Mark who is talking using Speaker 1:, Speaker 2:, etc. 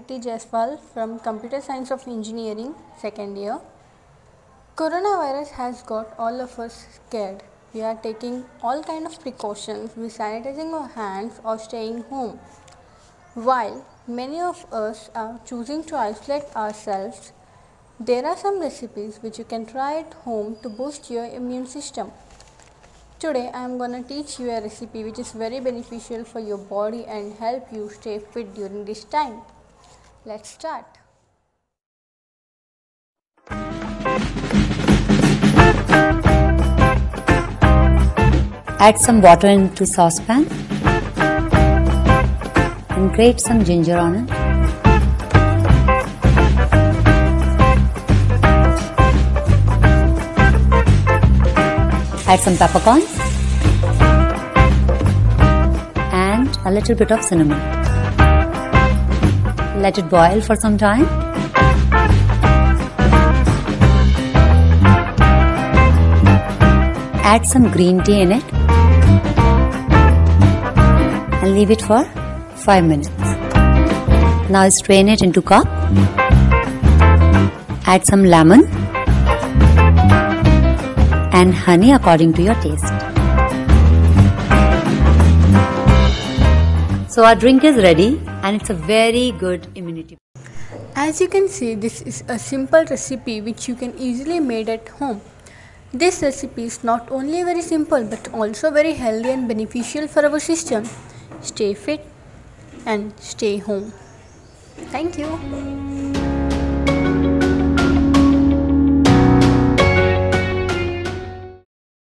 Speaker 1: Kriti Jaiswal from Computer Science of Engineering, second year. Coronavirus has got all of us scared. We are taking all kind of precautions with sanitizing our hands or staying home. While many of us are choosing to isolate ourselves, there are some recipes which you can try at home to boost your immune system. Today I am gonna teach you a recipe which is very beneficial for your body and help you stay fit during this time. Let's start.
Speaker 2: Add some water into saucepan and grate some ginger on it. Add some peppercorns and a little bit of cinnamon. Let it boil for some time. Add some green tea in it and leave it for 5 minutes. Now strain it into cup. Add some lemon and honey according to your taste. So our drink is ready and it's a very good immunity.
Speaker 1: As you can see, this is a simple recipe which you can easily make at home. This recipe is not only very simple but also very healthy and beneficial for our system. Stay fit and stay home. Thank you.